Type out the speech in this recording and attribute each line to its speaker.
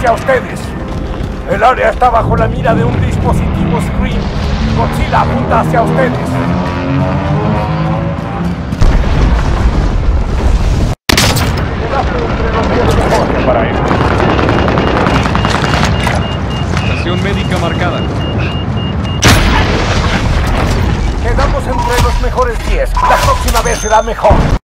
Speaker 1: hacia ustedes. El área está bajo la mira de un dispositivo Scream. Godzilla apunta hacia ustedes.
Speaker 2: Para él.
Speaker 3: Estación médica marcada.
Speaker 1: Quedamos entre los mejores 10. La próxima vez será mejor.